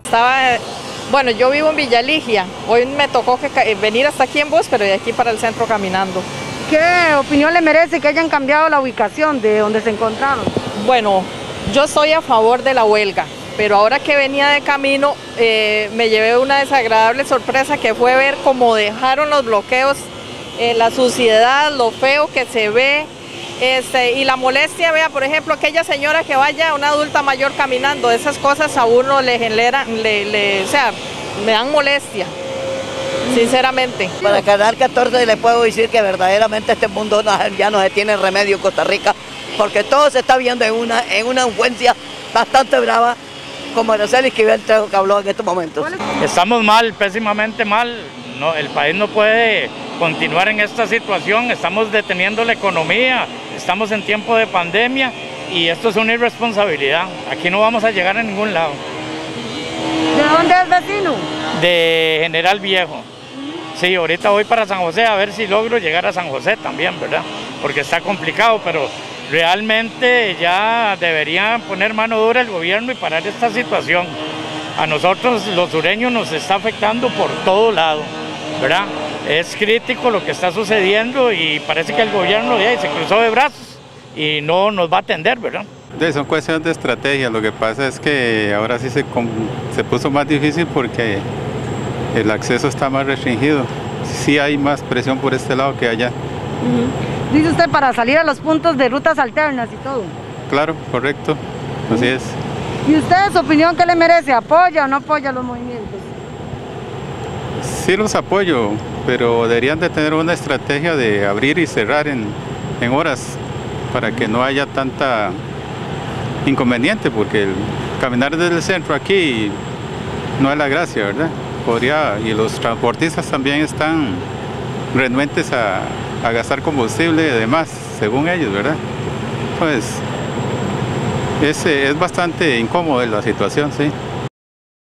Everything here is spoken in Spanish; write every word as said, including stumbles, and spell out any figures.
estaba, bueno, yo vivo en Villaligia, hoy me tocó que, venir hasta aquí en bus, pero de aquí para el centro caminando. ¿Qué opinión le merece que hayan cambiado la ubicación de donde se encontraron? Bueno, yo estoy a favor de la huelga, pero ahora que venía de camino eh, me llevé una desagradable sorpresa que fue ver cómo dejaron los bloqueos, eh, la suciedad, lo feo que se ve. Este, y la molestia, vea, por ejemplo, aquella señora que vaya, una adulta mayor caminando, esas cosas a uno le generan, le, le, o sea, me dan molestia, sinceramente. Para Canal catorce le puedo decir que verdaderamente este mundo no, ya no se tiene remedio en Costa Rica, porque todo se está viendo en una, en una influencia bastante brava, como Araceli Esquivel que habló en estos momentos. Estamos mal, pésimamente mal, no, el país no puede continuar en esta situación, estamos deteniendo la economía, estamos en tiempo de pandemia y esto es una irresponsabilidad, aquí no vamos a llegar a ningún lado. ¿De dónde es vecino? De General Viejo. Sí, ahorita voy para San José a ver si logro llegar a San José también, ¿verdad? Porque está complicado, pero realmente ya debería poner mano dura el gobierno y parar esta situación. A nosotros los sureños nos está afectando por todo lado, ¿verdad? Es crítico lo que está sucediendo y parece que el gobierno de ahí se cruzó de brazos y no nos va a atender, ¿verdad? Son cuestiones de estrategia, lo que pasa es que ahora sí se, se puso más difícil porque el acceso está más restringido. Sí hay más presión por este lado que allá. Uh-huh. Dice usted para salir a los puntos de rutas alternas y todo. Claro, correcto, uh-huh. Así es. ¿Y usted, su opinión, qué le merece? ¿Apoya o no apoya los movimientos? Sí los apoyo, pero deberían de tener una estrategia de abrir y cerrar en, en horas para que no haya tanta inconveniente, porque el caminar desde el centro aquí no es la gracia, ¿verdad? Podría, y los transportistas también están renuentes a, a gastar combustible y demás, según ellos, ¿verdad? Pues es, es bastante incómoda la situación, sí.